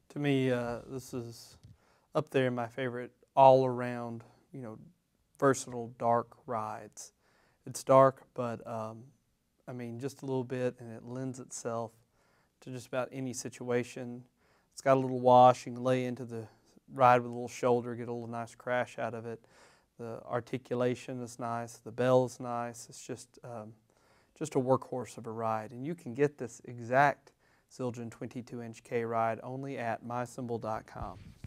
To me, this is up there in my favorite all-around, versatile dark rides. It's dark, but I mean, just a little bit, and it lends itself to just about any situation. It's got a little wash. You can lay into the ride with a little shoulder, get a little nice crash out of it. The articulation is nice. The bell is nice. It's just a workhorse of a ride. And you can get this exact Zildjian 22-inch K ride only at mycymbal.com.